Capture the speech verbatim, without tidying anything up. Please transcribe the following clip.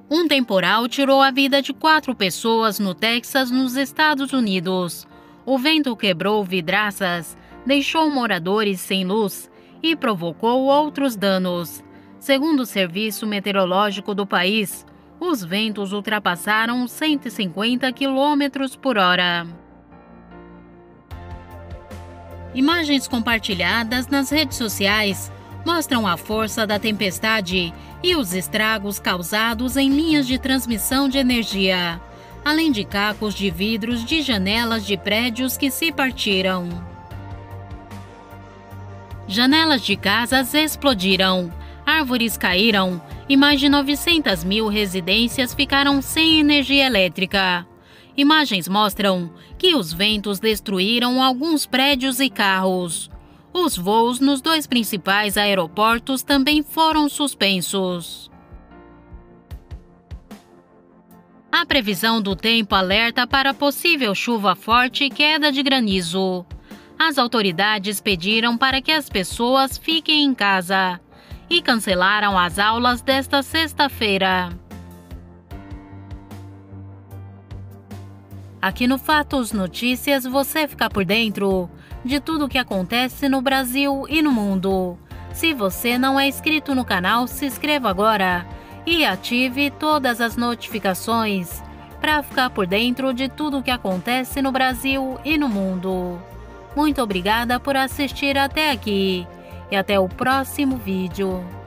Um temporal tirou a vida de quatro pessoas no Texas, nos Estados Unidos. O vento quebrou vidraças, deixou moradores sem luz e provocou outros danos. Segundo o Serviço Meteorológico do país, os ventos ultrapassaram cento e cinquenta quilômetros por hora. Imagens compartilhadas nas redes sociais mostram a força da tempestade e os estragos causados em linhas de transmissão de energia, além de cacos de vidros de janelas de prédios que se partiram. Janelas de casas explodiram, árvores caíram e mais de novecentas mil residências ficaram sem energia elétrica. Imagens mostram que os ventos destruíram alguns prédios e carros. Os voos nos dois principais aeroportos também foram suspensos. A previsão do tempo alerta para possível chuva forte e queda de granizo. As autoridades pediram para que as pessoas fiquem em casa e cancelaram as aulas desta sexta-feira. Aqui no Fatos Notícias você fica por dentro de tudo o que acontece no Brasil e no mundo. Se você não é inscrito no canal, se inscreva agora e ative todas as notificações para ficar por dentro de tudo o que acontece no Brasil e no mundo. Muito obrigada por assistir até aqui e até o próximo vídeo.